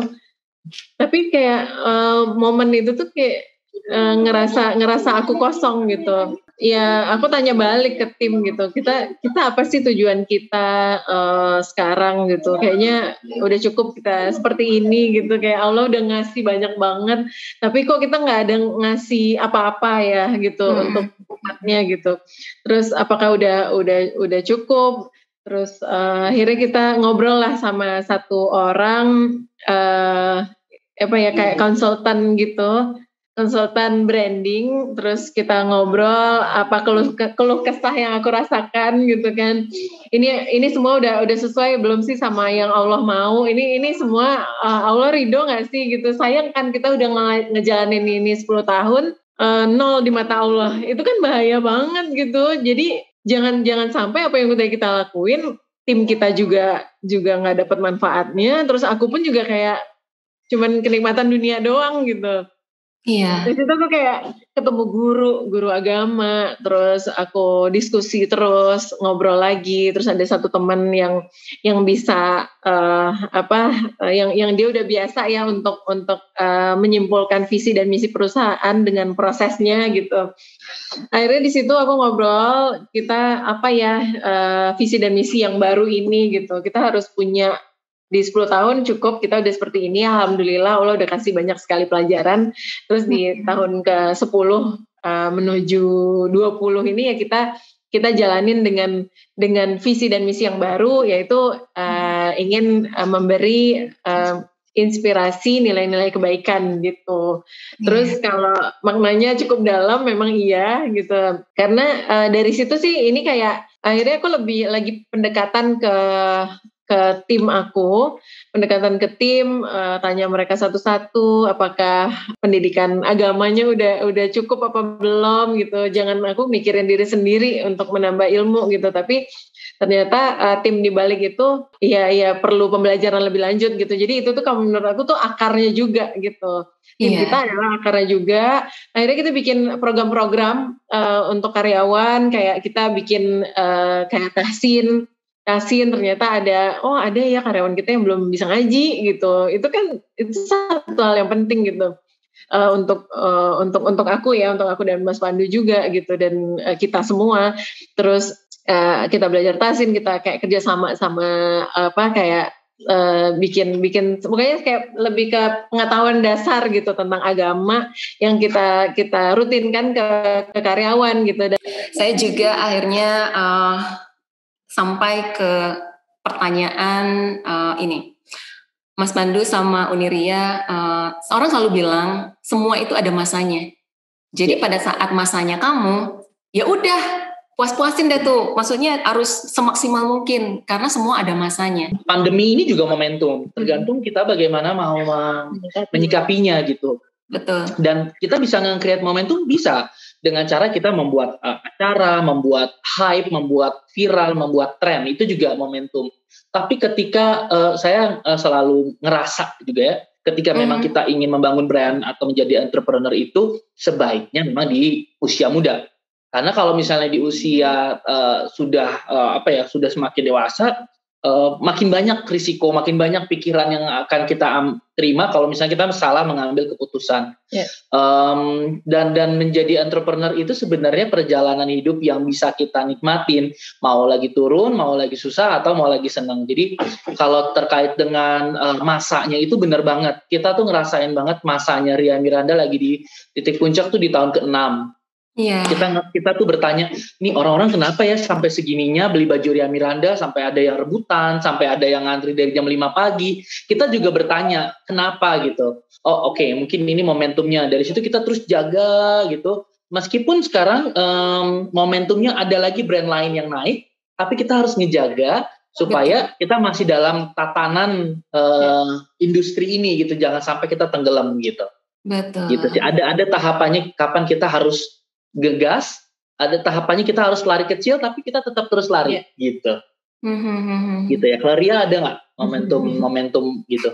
Tapi kayak uh, momen itu tuh kayak uh, ngerasa ngerasa aku kosong gitu. Ya aku tanya balik ke tim gitu, kita kita apa sih tujuan kita uh, sekarang gitu. Kayaknya udah cukup kita seperti ini gitu, kayak Allah udah ngasih banyak banget, tapi kok kita nggak ada ngasih apa-apa ya gitu hmm. untuk umatnya gitu. Terus apakah udah udah udah cukup? Terus uh, akhirnya kita ngobrol lah sama satu orang uh, apa ya kayak konsultan gitu, konsultan branding. Terus kita ngobrol apa keluh keluh kesah yang aku rasakan gitu kan. Ini ini semua udah udah sesuai belum sih sama yang Allah mau? Ini ini semua uh, Allah ridho nggak sih gitu? Sayang kan kita udah nge- ngejalanin ini sepuluh tahun uh, nol di mata Allah. Itu kan bahaya banget gitu. Jadi jangan jangan sampai apa yang udah kita lakuin tim kita juga juga nggak dapat manfaatnya. Terus aku pun juga kayak cuman kenikmatan dunia doang gitu. Iya. Di situ aku kayak ketemu guru, guru agama, terus aku diskusi terus, ngobrol lagi, terus ada satu teman yang yang bisa uh, apa, uh, yang yang dia udah biasa ya untuk untuk uh, menyimpulkan visi dan misi perusahaan dengan prosesnya gitu. Akhirnya di situ aku ngobrol, kita apa ya uh, visi dan misi yang baru ini gitu, kita harus punya di sepuluh tahun cukup, kita udah seperti ini, alhamdulillah Allah udah kasih banyak sekali pelajaran. Terus di tahun ke sepuluh uh, menuju dua puluh ini ya kita kita jalanin dengan dengan visi dan misi yang baru, yaitu uh, ingin uh, memberi uh, inspirasi nilai-nilai kebaikan gitu. Terus yeah. Kalau maknanya cukup dalam memang iya gitu. Karena uh, dari situ sih ini kayak akhirnya aku lebih lagi pendekatan ke ke tim aku, pendekatan ke tim, uh, tanya mereka satu-satu, apakah pendidikan agamanya udah udah cukup apa belum gitu. Jangan aku mikirin diri sendiri untuk menambah ilmu gitu, tapi ternyata uh, tim di balik itu ya ya perlu pembelajaran lebih lanjut gitu. Jadi itu tuh kalau menurut aku tuh akarnya juga gitu. Tim yeah. kita adalah akarnya juga. Akhirnya kita bikin program-program uh, untuk karyawan, kayak kita bikin uh, kayak tahsin Kasin ternyata ada, oh ada ya karyawan kita yang belum bisa ngaji gitu. Itu kan itu satu hal yang penting gitu uh, untuk uh, untuk untuk aku ya, untuk aku dan Mas Pandu juga gitu, dan uh, kita semua. Terus uh, kita belajar tahsin, kita kayak kerja sama sama apa kayak uh, bikin bikin pokoknya kayak lebih ke pengetahuan dasar gitu tentang agama yang kita kita rutinkan ke, ke karyawan gitu. Dan saya juga akhirnya uh... sampai ke pertanyaan uh, ini, Mas Pandu sama Uniria, uh, orang selalu bilang semua itu ada masanya. Jadi pada saat masanya kamu, ya udah puas-puasin deh tuh. Maksudnya harus semaksimal mungkin karena semua ada masanya. Pandemi ini juga momentum, tergantung kita bagaimana mau menyikapinya gitu. Betul. Dan kita bisa nge-create momentum bisa. Dengan cara kita membuat uh, acara, membuat hype, membuat viral, membuat tren, itu juga momentum. Tapi ketika uh, saya uh, selalu ngerasa juga ya, ketika mm-hmm. memang kita ingin membangun brand atau menjadi entrepreneur itu sebaiknya memang di usia muda. Karena kalau misalnya di usia uh, sudah uh, apa ya, sudah semakin dewasa, uh, makin banyak risiko, makin banyak pikiran yang akan kita am- terima kalau misalnya kita salah mengambil keputusan. Yeah. Um, dan dan menjadi entrepreneur itu sebenarnya perjalanan hidup yang bisa kita nikmatin, mau lagi turun, mau lagi susah, atau mau lagi senang. Jadi kalau terkait dengan uh, masanya itu benar banget. Kita tuh ngerasain banget masanya Ria Miranda lagi di titik puncak tuh di tahun keenam. Yeah. Kita kita tuh bertanya, nih orang-orang kenapa ya sampai segininya beli baju Ria Miranda, sampai ada yang rebutan, sampai ada yang ngantri dari jam lima pagi. Kita juga bertanya, kenapa gitu. Oh oke, okay, mungkin ini momentumnya. Dari situ kita terus jaga gitu. Meskipun sekarang um, momentumnya ada lagi brand lain yang naik, tapi kita harus ngejaga supaya kita masih dalam tatanan uh, industri ini gitu. Jangan sampai kita tenggelam gitu. Betul. Gitu sih. Ada ada tahapannya kapan kita harus gegas, ada tahapannya kita harus lari kecil tapi kita tetap terus lari yeah. gitu. Mm-hmm. Gitu ya. Claria ada nggak momentum-momentum gitu?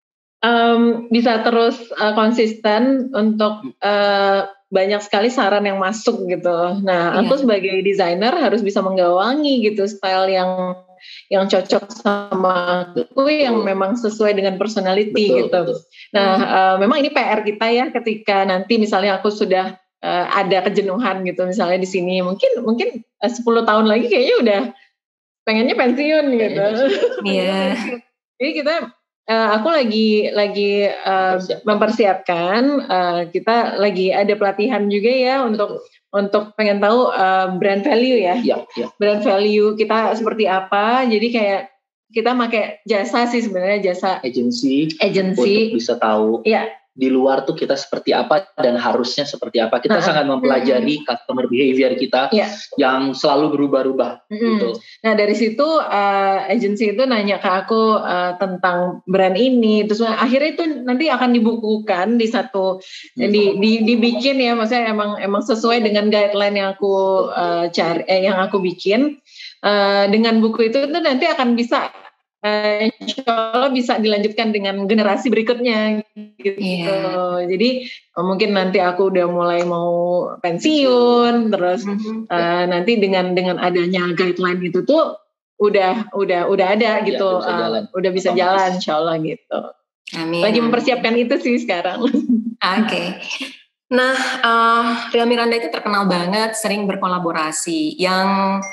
Um, bisa terus uh, konsisten untuk uh, banyak sekali saran yang masuk gitu. Nah, yeah. aku sebagai desainer harus bisa menggawangi gitu style yang yang cocok sama aku, yang memang sesuai dengan personality betul, gitu. Betul. Nah, uh, memang ini P R kita ya ketika nanti misalnya aku sudah Uh, ada kejenuhan gitu misalnya di sini, mungkin mungkin uh, sepuluh tahun lagi kayaknya udah pengennya pensiun gitu. Iya. Jadi kita uh, aku lagi lagi uh, mempersiapkan, uh, kita lagi ada pelatihan juga ya untuk untuk pengen tahu uh, brand value ya. Ya, ya. Brand value kita seperti apa. Jadi kayak kita pakai jasa sih sebenarnya, jasa agency agency untuk bisa tahu. Iya. Di luar tuh kita seperti apa dan harusnya seperti apa. Kita uh-huh. sangat mempelajari uh-huh. customer behavior kita yeah. yang selalu berubah-ubah. Uh-huh. Gitu. Nah dari situ uh, agency itu nanya ke aku uh, tentang brand ini, terus akhirnya itu nanti akan dibukukan di satu, uh-huh. di, di, dibikin ya, maksudnya emang emang sesuai dengan guideline yang aku uh, cari, eh, yang aku bikin. Uh, dengan buku itu tuh nanti akan bisa Uh, insya Allah bisa dilanjutkan dengan generasi berikutnya gitu. Yeah. Jadi mungkin nanti aku udah mulai mau pensiun, terus mm-hmm. uh, nanti dengan dengan adanya guideline itu tuh udah udah udah ada gitu, ya, udah bisa uh, jalan, udah bisa jalan insya Allah gitu. Amin. Lagi mempersiapkan itu sih sekarang. Oke. Okay. Nah, uh, Ria Miranda itu terkenal banget sering berkolaborasi yang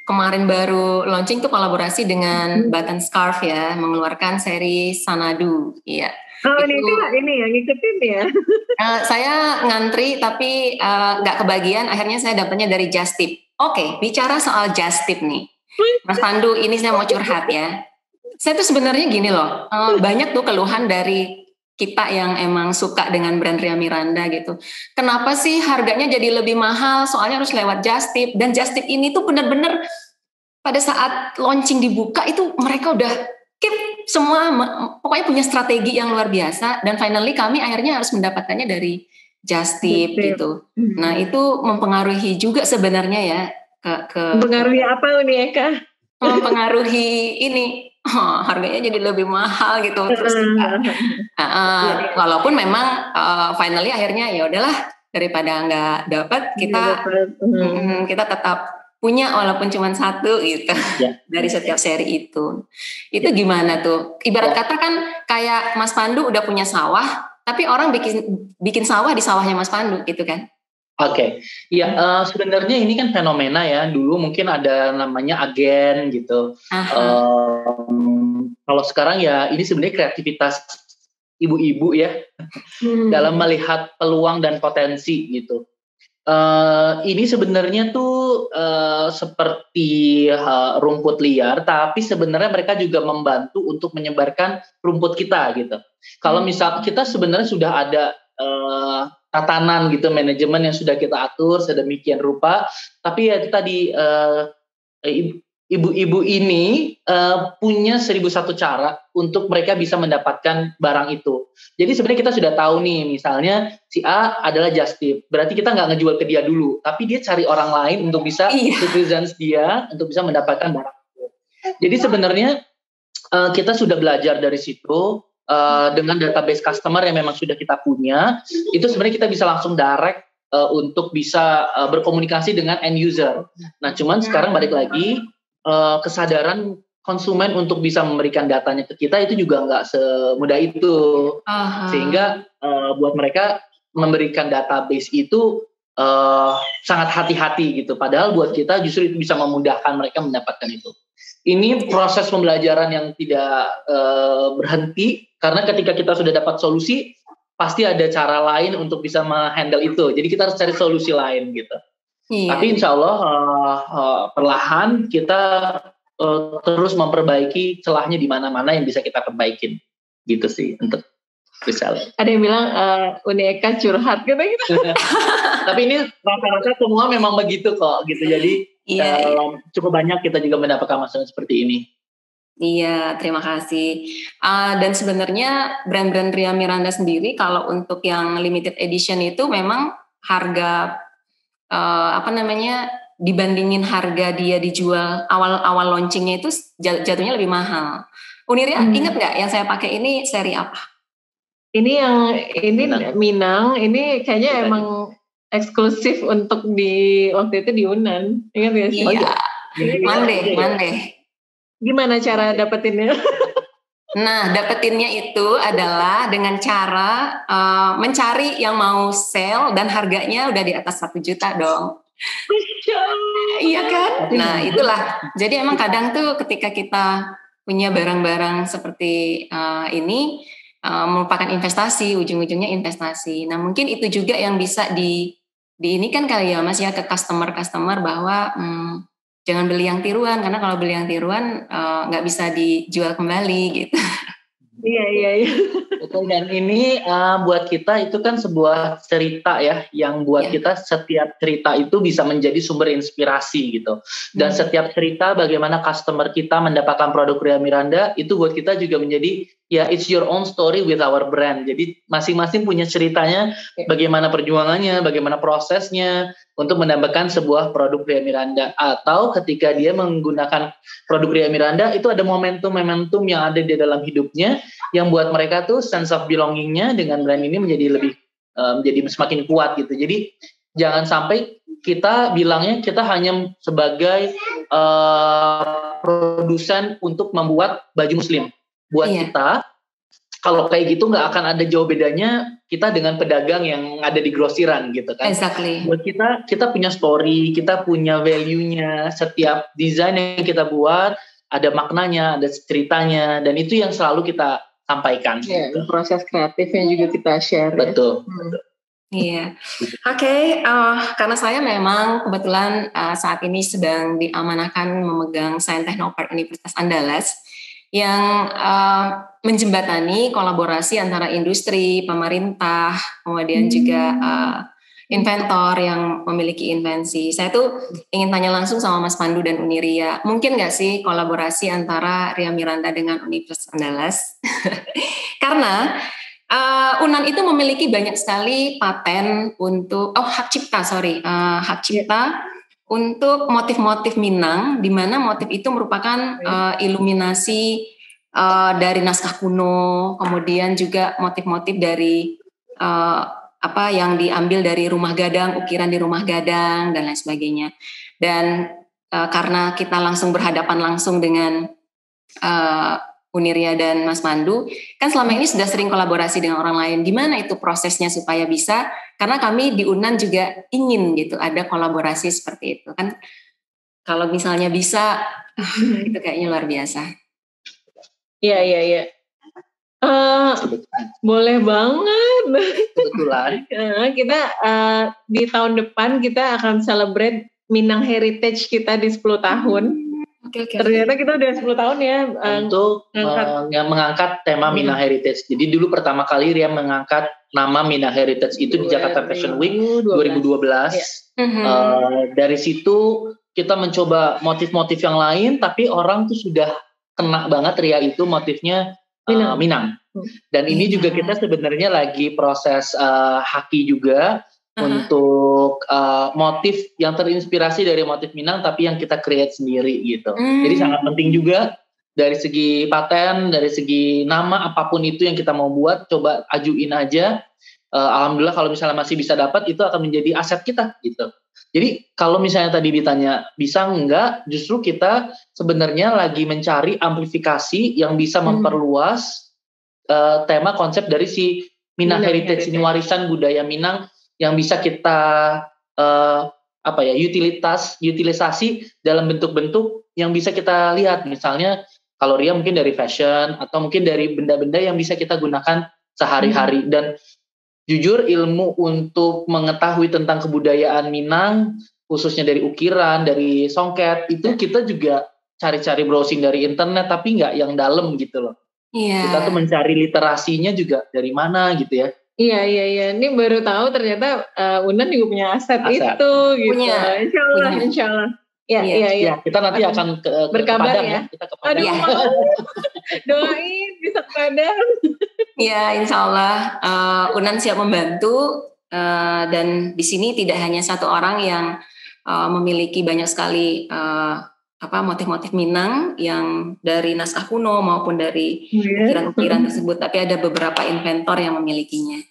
kemarin baru launching tuh kolaborasi dengan Button Scarf ya, mengeluarkan seri Sanadu. Iya. Oh itu, ini tuh ini yang ngikutin ya? Uh, saya ngantri tapi nggak uh, kebagian. Akhirnya saya dapatnya dari Just Tip. Oke, okay, bicara soal Just Tip nih, Mas Pandu, ini saya mau curhat ya. Saya tuh sebenarnya gini loh, uh, banyak tuh keluhan dari kita yang emang suka dengan brand Ria Miranda gitu. Kenapa sih harganya jadi lebih mahal? Soalnya harus lewat Just Tip, dan Just Tip ini tuh benar-benar pada saat launching dibuka itu mereka udah keep semua, pokoknya punya strategi yang luar biasa, dan finally kami akhirnya harus mendapatkannya dari Just Tip gitu. Nah itu mempengaruhi juga sebenarnya ya ke, ke mempengaruhi apa nih Eka? Mempengaruhi ini oh, harganya jadi lebih mahal gitu terus kita, uh, uh, walaupun memang uh, finally akhirnya ya udahlah daripada nggak dapat kita mm, kita tetap punya walaupun cuma satu gitu ya. Dari setiap seri itu. Itu gimana tuh? Ibarat kata kan kayak Mas Pandu udah punya sawah, tapi orang bikin bikin sawah di sawahnya Mas Pandu gitu kan? Oke, okay. Ya uh, sebenarnya ini kan fenomena ya. Dulu mungkin ada namanya agen gitu. Um, kalau sekarang ya ini sebenarnya kreativitas ibu-ibu ya hmm. dalam melihat peluang dan potensi gitu. Uh, ini sebenarnya tuh uh, seperti uh, rumput liar, tapi sebenarnya mereka juga membantu untuk menyebarkan rumput kita gitu. Kalau misal kita sebenarnya sudah ada uh, tatanan gitu, manajemen yang sudah kita atur sedemikian rupa, tapi ya tadi uh, ibu-ibu ini uh, punya seribu satu cara untuk mereka bisa mendapatkan barang itu. Jadi sebenarnya kita sudah tahu nih, misalnya si A adalah Just Tip, berarti kita nggak ngejual ke dia dulu, tapi dia cari orang lain untuk bisa iya. represent dia, untuk bisa mendapatkan barang itu. Jadi sebenarnya uh, kita sudah belajar dari situ, uh, dengan database customer yang memang sudah kita punya, itu sebenarnya kita bisa langsung direct uh, untuk bisa uh, berkomunikasi dengan end user. Nah cuman sekarang balik lagi, Uh, kesadaran konsumen untuk bisa memberikan datanya ke kita itu juga nggak semudah itu. Aha. Sehingga uh, buat mereka memberikan database itu uh, sangat hati-hati gitu. Padahal buat kita justru itu bisa memudahkan mereka mendapatkan itu. Ini proses pembelajaran yang tidak uh, berhenti, karena ketika kita sudah dapat solusi pasti ada cara lain untuk bisa menghandle itu. Jadi kita harus cari solusi lain gitu. Iya. Tapi insya Allah uh, uh, perlahan kita uh, terus memperbaiki celahnya di mana-mana yang bisa kita perbaikin, gitu sih untuk bisa. Ada yang bilang uh, Uni Eka curhat gitu gitu. Tapi ini rata-rata semua memang begitu kok, gitu. Jadi iya, uh, iya. cukup banyak kita juga mendapatkan masukan seperti ini. Iya, terima kasih. Uh, dan sebenarnya brand-brand Ria Miranda sendiri kalau untuk yang limited edition itu memang harga Uh, apa namanya dibandingin harga dia dijual awal-awal launchingnya itu jatuhnya lebih mahal. Uniria hmm. ingat nggak yang saya pakai ini seri apa? Ini yang ini Minang, Minang ini kayaknya Minang. Emang eksklusif untuk di waktu itu di Unan, ingat nggak sih? Iya. Mande, Mande. Gimana cara dapetinnya? Nah, dapetinnya itu adalah dengan cara uh, mencari yang mau sale dan harganya udah di atas satu juta dong. Iya kan? Nah, itulah. Jadi emang kadang tuh ketika kita punya barang-barang seperti uh, ini uh, merupakan investasi, ujung-ujungnya investasi. Nah, mungkin itu juga yang bisa di di ini kan kali ya Mas ya ke customer-customer bahwa hmm, jangan beli yang tiruan, karena kalau beli yang tiruan nggak uh, bisa dijual kembali gitu. Iya iya iya. Betul, dan ini uh, buat kita itu kan sebuah cerita ya, yang buat yeah. kita setiap cerita itu bisa menjadi sumber inspirasi gitu. Dan hmm. setiap cerita bagaimana customer kita mendapatkan produk Ria Miranda itu buat kita juga menjadi ya it's your own story with our brand. Jadi masing-masing punya ceritanya, yeah. bagaimana perjuangannya, bagaimana prosesnya untuk mendapatkan sebuah produk Ria Miranda. Atau ketika dia menggunakan produk Ria Miranda itu ada momentum-momentum yang ada di dalam hidupnya yang buat mereka tuh sense of belonging-nya dengan brand ini menjadi lebih uh, menjadi semakin kuat gitu. Jadi jangan sampai kita bilangnya kita hanya sebagai uh, produsen untuk membuat baju muslim. Buat iya. kita kalau kayak gitu nggak akan ada jauh bedanya kita dengan pedagang yang ada di grosiran gitu kan. Exactly. Buat kita, kita punya story, kita punya value-nya. Setiap desain yang kita buat ada maknanya, ada ceritanya, dan itu yang selalu kita sampaikan. Ya, gitu. Proses kreatifnya juga kita share. Betul. Ya. Hmm. Iya, oke. Okay, uh, karena saya memang kebetulan uh, saat ini sedang diamanahkan memegang Sains Teknopark Universitas Andalas yang uh, menjembatani kolaborasi antara industri, pemerintah, kemudian hmm. juga uh, inventor yang memiliki invensi. Saya tuh ingin tanya langsung sama Mas Pandu dan Uniria, mungkin nggak sih kolaborasi antara Ria Miranda dengan Universitas Andalas? Karena Uh, U N A N itu memiliki banyak sekali paten untuk oh hak cipta sorry uh, hak cipta untuk motif-motif Minang, di mana motif itu merupakan uh, iluminasi uh, dari naskah kuno, kemudian juga motif-motif dari uh, apa yang diambil dari rumah gadang, ukiran di rumah gadang dan lain sebagainya. Dan uh, karena kita langsung berhadapan langsung dengan uh, Uniria dan Mas Pandu, kan selama ini sudah sering kolaborasi dengan orang lain. Gimana itu prosesnya supaya bisa? Karena kami di U N A N juga ingin gitu ada kolaborasi seperti itu kan. Kalau misalnya bisa, itu kayaknya luar biasa. Iya iya iya. Uh, boleh banget. Kebetulan. Kita uh, di tahun depan kita akan celebrate Minang Heritage kita di sepuluh tahun. Okay, okay. Ternyata kita udah sepuluh tahun ya untuk mengangkat, uh, mengangkat tema Minang Heritage. Jadi dulu pertama kali Ria mengangkat nama Minang Heritage itu di Jakarta Fashion Week dua ribu dua belas. Ya. Uh, dari situ kita mencoba motif-motif yang lain, tapi orang tuh sudah kena banget Ria itu motifnya uh, Minang. Minang. Dan ini juga kita sebenarnya lagi proses uh, haki juga. Uh-huh. Untuk uh, motif yang terinspirasi dari motif Minang tapi yang kita create sendiri gitu. Hmm. Jadi sangat penting juga dari segi paten, dari segi nama apapun itu yang kita mau buat, coba ajuin aja. Uh, Alhamdulillah kalau misalnya masih bisa dapat itu akan menjadi aset kita gitu. Jadi kalau misalnya tadi ditanya bisa enggak, justru kita sebenarnya lagi mencari amplifikasi yang bisa memperluas uh, tema konsep dari si Minang, Minang Heritage ini, warisan budaya Minang yang bisa kita uh, apa ya utilitas utilisasi dalam bentuk-bentuk yang bisa kita lihat, misalnya kalau Ria mungkin dari fashion atau mungkin dari benda-benda yang bisa kita gunakan sehari-hari. Hmm. Dan jujur ilmu untuk mengetahui tentang kebudayaan Minang khususnya dari ukiran, dari songket itu kita juga cari-cari browsing dari internet tapi nggak yang dalam gitu loh. Yeah. Kita tuh mencari literasinya juga dari mana gitu ya. Iya iya iya, ini baru tahu ternyata uh, U N A N juga punya aset, aset. itu gitu. Punya. Insya Allah, punya. Insya Allah. Ya, iya, iya. Ya, kita nanti akan ke, ke berkabar Padang ya. ya. Kita ke Padang. Aduh, mau. Doain bisa ke Padang. Iya, Insya Allah uh, U N A N siap membantu uh, dan di sini tidak hanya satu orang yang uh, memiliki banyak sekali uh, apa motif-motif Minang yang dari naskah kuno maupun dari ukiran-ukiran tersebut, tapi ada beberapa inventor yang memilikinya.